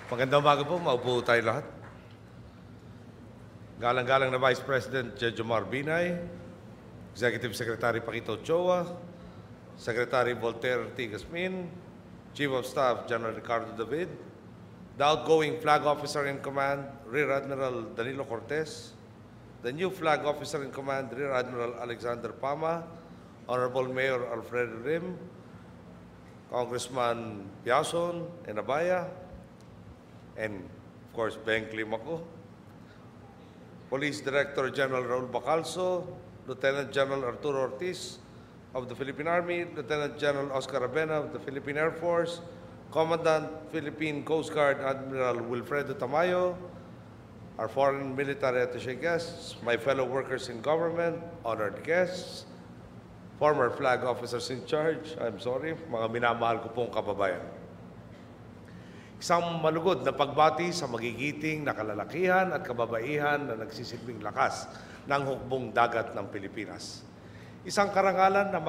Magandang umaga po, maupo tayo lahat. Galang-galang na Vice President Jejomar Binay, Executive Secretary Paquito Ochoa, Secretary Voltaire T. Gasmin, Chief of Staff General Ricardo David, the outgoing Flag Officer in Command, Rear Admiral Danilo Cortez, the new Flag Officer in Command, Rear Admiral Alexander Pama, Honorable Mayor Alfredo Rim, Congressman Piason Enabaya, and of course, Ben Climaco, Police Director General Raul Bacalso, Lieutenant General Arturo Ortiz of the Philippine Army, Lieutenant General Oscar Abena of the Philippine Air Force, Commandant Philippine Coast Guard Admiral Wilfredo Tamayo, our foreign military attaché guests, my fellow workers in government, honored guests, former flag officers in charge, mga minamahal ko pong kababayan. Isang malugod na pagbati sa magigiting na kalalakihan at kababaihan na nagsisilbing lakas ng hukbong dagat ng Pilipinas. Isang karangalan na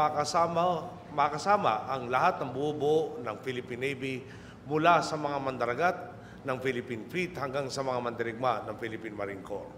makasama ang lahat ng buo-buo ng Philippine Navy mula sa mga mandaragat ng Philippine Fleet hanggang sa mga mandirigma ng Philippine Marine Corps.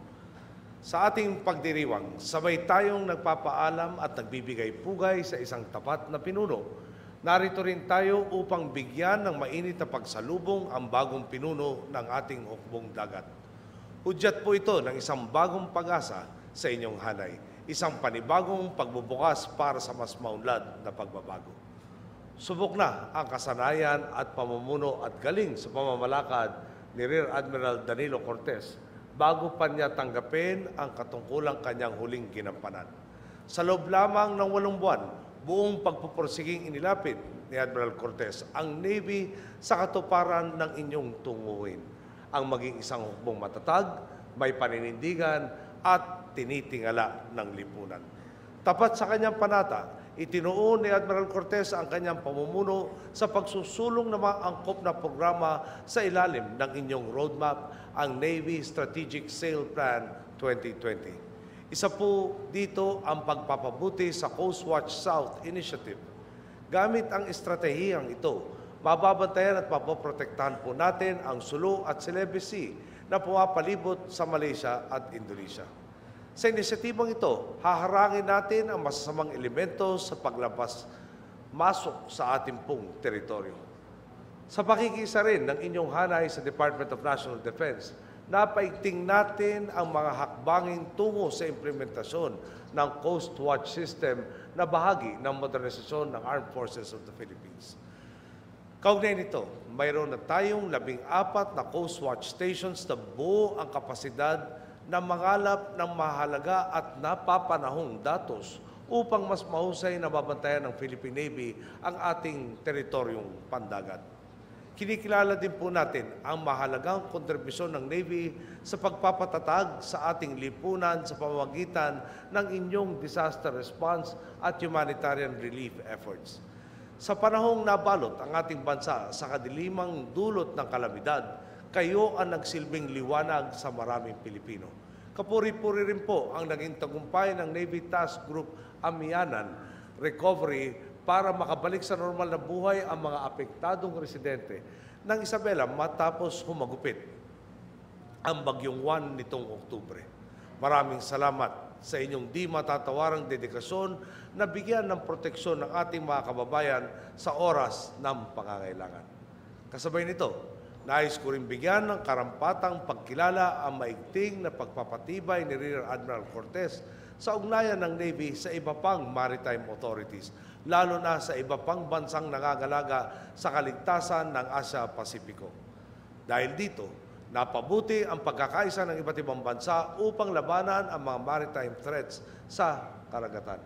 Sa ating pagdiriwang, sabay tayong nagpapaalam at nagbibigay pugay sa isang tapat na pinuno. Narito rin tayo upang bigyan ng mainit na pagsalubong ang bagong pinuno ng ating hukbong dagat. Hudyat po ito ng isang bagong pag-asa sa inyong hanay, isang panibagong pagbubukas para sa mas maunlad na pagbabago. Subok na ang kasanayan at pamumuno at galing sa pamamalakad ni Rear Admiral Danilo Cortez bago pa niya tanggapin ang katungkulang kanyang huling ginampanan. Sa loob lamang ng 8 buwan, buong pagpupursiging inilapit ni Admiral Cortez ang Navy sa katuparan ng inyong tunguhin. Ang maging isang hukbong matatag, may paninindigan at tinitingala ng lipunan. Tapat sa kanyang panata, itinuon ni Admiral Cortez ang kanyang pamumuno sa pagsusulong ng mga angkop na programa sa ilalim ng inyong roadmap, ang Navy Strategic Sail Plan 2020. Isa po dito ang pagpapabuti sa Coast Watch South Initiative. Gamit ang estratehiyang ito, mababantayan at mapoprotektahan po natin ang Sulu at Celebes Sea na pumapalibot sa Malaysia at Indonesia. Sa inisyatibang ito, haharangin natin ang masasamang elemento sa paglabas-masok sa ating pong teritoryo. Sa pakikisa rin ng inyong hanay sa Department of National Defense, napaigting natin ang mga hakbanging tungo sa implementasyon ng Coast Watch System na bahagi ng modernisasyon ng Armed Forces of the Philippines. Kaugnay nito, mayroon na tayong 14 na Coast Watch stations na buo ang kapasidad na mangalap ng mahalaga at napapanahong datos upang mas mahusay na babantayan ng Philippine Navy ang ating teritoryong pandagat. Kinikilala din po natin ang mahalagang kontribusyon ng Navy sa pagpapatatag sa ating lipunan sa pamamagitan ng inyong disaster response at humanitarian relief efforts. Sa panahong nabalot ang ating bansa sa kadilimang dulot ng kalamidad, kayo ang nagsilbing liwanag sa maraming Pilipino. Kapuri-puri rin po ang naging tagumpay ng Navy Task Group Amianan Recovery para makabalik sa normal na buhay ang mga apektadong residente ng Isabela matapos humagupit ang Bagyong Juan nitong Oktubre. Maraming salamat sa inyong di matatawarang dedikasyon na bigyan ng proteksyon ng ating mga kababayan sa oras ng pangangailangan. Kasabay nito, nais ko rin bigyan ng karampatang pagkilala ang maigting na pagpapatibay ni Rear Admiral Cortez sa ugnayan ng Navy sa iba pang maritime authorities, lalo na sa iba pang bansang nangagalaga sa kaligtasan ng Asia-Pasipiko. Dahil dito, napabuti ang pagkakaisa ng iba't ibang bansa upang labanan ang mga maritime threats sa karagatan.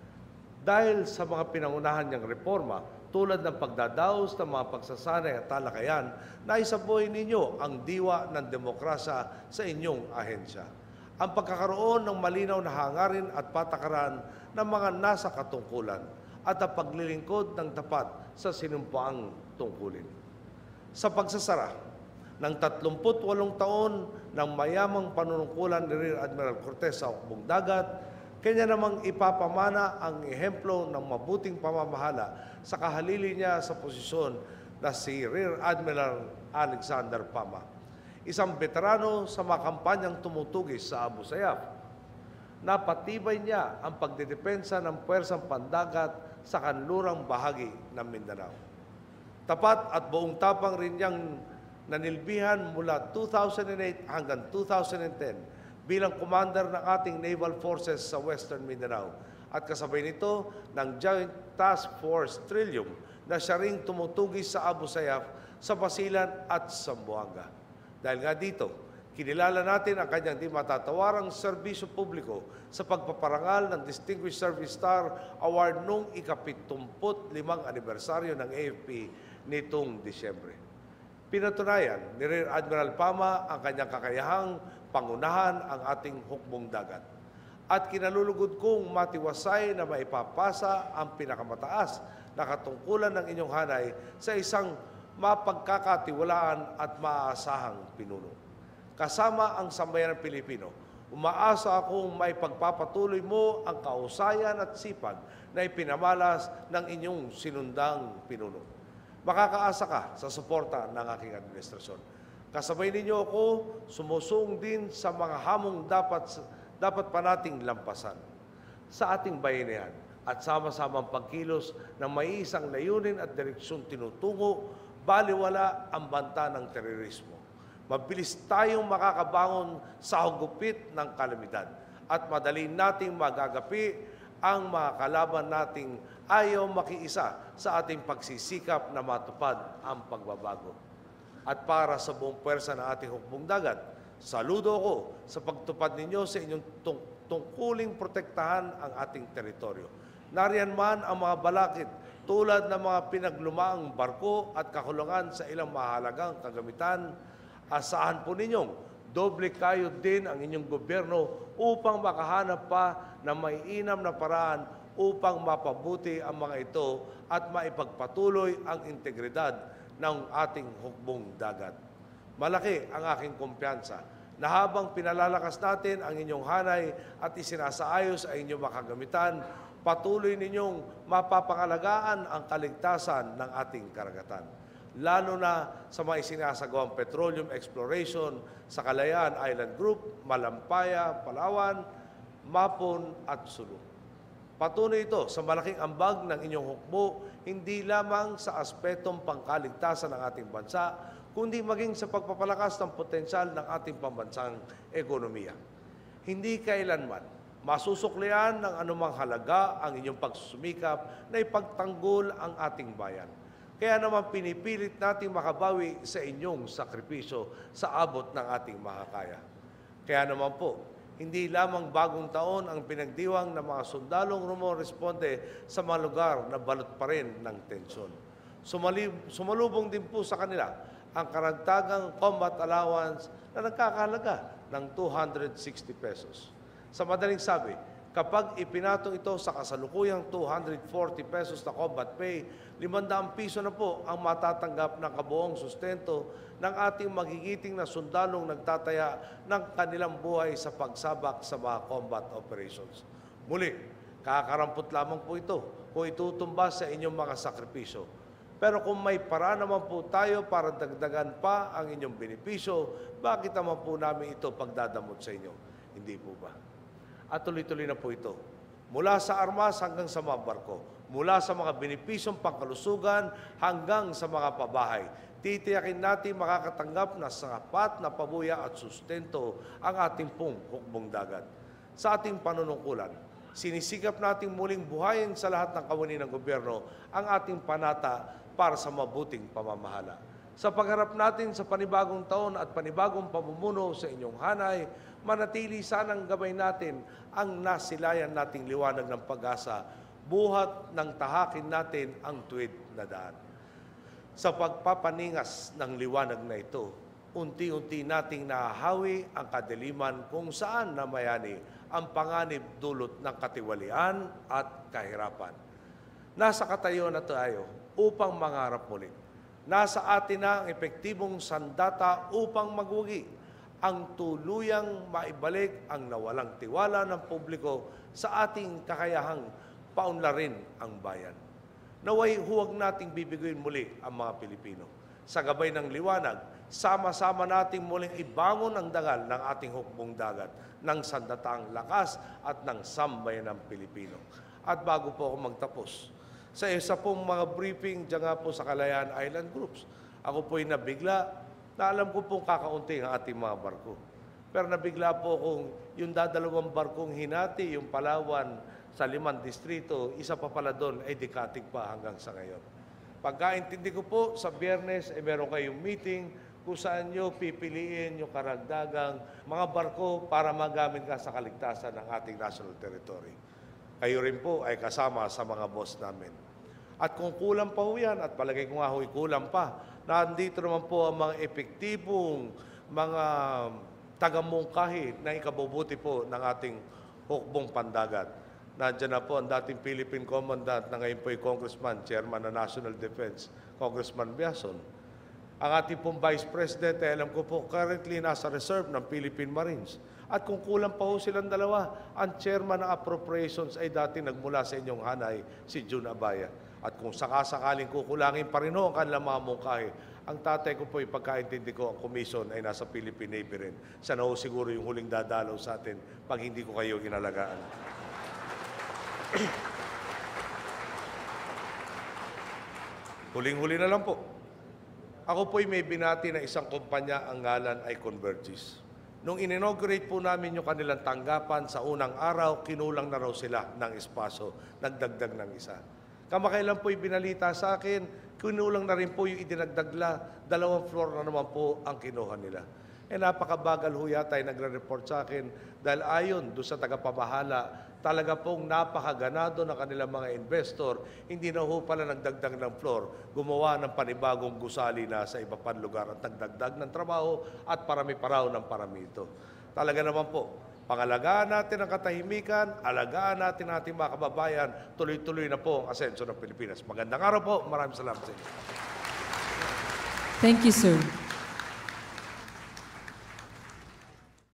Dahil sa mga pinangunahan niyang reforma, tulad ng pagdadaos ng mga pagsasanay at talakayan, naisabuhay ninyo ang diwa ng demokrasya sa inyong ahensya. Ang pagkakaroon ng malinaw na hangarin at patakaran ng mga nasa katungkulan at ang paglilingkod ng tapat sa sinumpaang tungkulin. Sa pagsasara ng 38 taon ng mayamang panunungkulan ni Rear Admiral Cortez sa hukbong dagat, kanya namang ipapamana ang ehemplo ng mabuting pamamahala sa kahalili niya sa posisyon na si Rear Admiral Alexander Pama, isang veterano sa mga kampanyang tumutugis sa Abu Sayyaf. Napatibay niya ang pagdedepensa ng puwersang pandagat sa kanlurang bahagi ng Mindanao. Tapat at buong tapang rin niyang nanilbihan mula 2008 hanggang 2010 bilang commander ng ating naval forces sa Western Mindanao at kasabay nito ng Joint Task Force Trillium na siya ring tumutugis sa Abu Sayyaf, sa Basilan at Zamboanga. Dahil nga dito, kinilala natin ang kanyang di matatawarang serbisyo publiko sa pagpaparangal ng Distinguished Service Star Award noong ika-75 anibersaryo ng AFP nitong Disyembre. Pinatunayan ni Rear Admiral Pama ang kanyang kakayahang pangunahan ang ating hukbong dagat. At kinalulugod kong matiwasay na maipapasa ang pinakamataas na katungkulan ng inyong hanay sa isang mapagkakatiwalaan at maaasahang pinuno. Kasama ang sambayanang Pilipino, umaasa akong maipagpapatuloy mo ang kausayan at sipag na ipinamalas ng inyong sinundang pinuno. Makakaasa ka sa suporta ng aking administrasyon. Kasabay ninyo ako, sumusung din sa mga hamong dapat pa nating lampasan sa ating bayanihan at sama-samang pagkilos ng may isang layunin at direksyon tinutungo, baliwala ang banta ng terorismo. Mabilis tayong makakabangon sa hugupit ng kalamidad at madali nating magagapi ang mga kalaban nating ayaw makiisa sa ating pagsisikap na matupad ang pagbabago. At para sa buong puwersa ng ating hukbong dagat, saludo ko sa pagtupad ninyo sa inyong tungkuling protektahan ang ating teritoryo. Nariyan man ang mga balakid tulad ng mga pinaglumaang barko at kakulungan sa ilang mahalagang kagamitan, asahan po ninyong doble kayo din ang inyong gobyerno upang makahanap pa ng maiinam na paraan upang mapabuti ang mga ito at maipagpatuloy ang integridad ng ating hukbong dagat. Malaki ang aking kumpiyansa na habang pinalalakas natin ang inyong hanay at isinasaayos ang inyong makagamitan, patuloy ninyong mapapangalagaan ang kaligtasan ng ating karagatan, lalo na sa mga isinasagawang petroleum exploration sa Kalayaan Island Group, Malampaya, Palawan, Mapon at Sulu. Patunay ito sa malaking ambag ng inyong hukbo, hindi lamang sa aspetong pangkaligtasan ng ating bansa, kundi maging sa pagpapalakas ng potensyal ng ating pambansang ekonomiya. Hindi kailanman masusuklian ng anumang halaga ang inyong pagsusumikap na ipagtanggol ang ating bayan. Kaya naman pinipilit nating makabawi sa inyong sakripisyo sa abot ng ating makakaya. Kaya naman po, hindi lamang bagong taon ang pinagdiwang ng mga sundalong rumoresponde sa mga lugar na balot pa rin ng tensyon. Sumalubong din po sa kanila ang karagdagang combat allowance na nagkakahalaga ng 260 pesos. Sa madaling sabi, kapag ipinatong ito sa kasalukuyang 240 pesos na combat pay, 500 piso na po ang matatanggap ng kabuong sustento ng ating magigiting na sundalong nagtataya ng kanilang buhay sa pagsabak sa mga combat operations. Muli, kakarampot lamang po ito kung itutumba sa inyong mga sakripisyo. Pero kung may paraan naman po tayo para dagdagan pa ang inyong benepisyo, bakit naman po namin ito pagdadamot sa inyo? Hindi po ba? At tuloy-tuloy na po ito. Mula sa armas hanggang sa mga barko, mula sa mga benepisyong pangkalusugan hanggang sa mga pabahay, titiyakin natin makakatanggap na sapat na pabuya at sustento ang ating pong hukbong dagat. Sa ating panunungkulan, sinisikap nating muling buhayin sa lahat ng kawani ng gobyerno ang ating panata para sa mabuting pamamahala. Sa pagharap natin sa panibagong taon at panibagong pamumuno sa inyong hanay, manatili sanang gabay natin ang nasilayan nating liwanag ng pag-asa, buhat ng tahakin natin ang tuwid na daan. Sa pagpapaningas ng liwanag na ito, unti-unti nating nahahawi ang kadiliman kung saan namayani ang panganib dulot ng katiwalian at kahirapan. Nasa katayo na tayo upang mangarap muli. Nasa atin na ang epektibong sandata upang magwagi ang tuluyang maibalik ang nawalang tiwala ng publiko sa ating kakayahang paunlarin ang bayan. Naway huwag nating bibiguin muli ang mga Pilipino. Sa gabay ng liwanag, sama-sama nating muling ibangon ang dangal ng ating hukbong dagat, ng sandataang lakas at ng sambayan ng Pilipino. At bago po ako magtapos, sa isa pong mga briefing dyan nga po sa Kalayaan Island Groups, ako po'y nabigla na alam ko pong kakaunti ang ating mga barko. Pero nabigla po kung yung dadalawang barkong hinati, yung Palawan sa 5 distrito, isa pa pala doon ay dikatig pa hanggang sa ngayon. Pagkaintindi ko po, sa Biyernes ay meron kayong meeting kung saan nyo pipiliin yung karagdagang mga barko para magamit ka sa kaligtasan ng ating national territory. Kayo rin po ay kasama sa mga boss namin. At kung kulang pa ho yan, at palagay ko nga ho'y kulang pa, nandito naman po ang mga epektibong mga tagamungkahi na ikabubuti po ng ating hukbong pandagat. Nandiyan na po ang dating Philippine Commandant na ngayon po ay Congressman, Chairman ng National Defense, Congressman Biason. Ang ating pong Vice President, alam ko po, currently nasa reserve ng Philippine Marines. At kung kulang pa ho silang dalawa, ang Chairman ng Appropriations ay dati nagmula sa inyong hanay, si June Abaya. At kung sakasakaling kukulangin pa rin ho ang kanilang mga mungkahi, ang tatay ko po, pagkaintindi ko, ang commission ay nasa Philippine Navy rin. Sana ho siguro yung huling dadalaw sa atin pag hindi ko kayo inalagaan. Huling-huli na lang po. Ako po'y may binati na isang kumpanya, ang ngalan ay Convergys. Nung in-inaugurate po namin yung kanilang tanggapan, sa unang araw, kinulang na raw sila ng espaso, nagdagdag ng isa. Kamakailan po'y binalita sa akin, kinulang na rin po yung idinagdagla, 2 floor na naman po ang kinuha nila. Napakabagal ho yata ay nagre-report sa akin dahil ayon doon sa tagapamahala, talaga pong napakaganado ng kanilang mga investor, hindi na ho pala nagdagdag ng floor, gumawa ng panibagong gusali na sa iba pang lugar at nagdagdag ng trabaho at parami pa raw ng parami ito. Talaga naman po, pangalagaan natin ang katahimikan, alagaan natin ang ating mga kababayan, tuloy-tuloy na po ang asenso ng Pilipinas. Magandang araw po, maraming salamat sa inyo. Thank you, sir.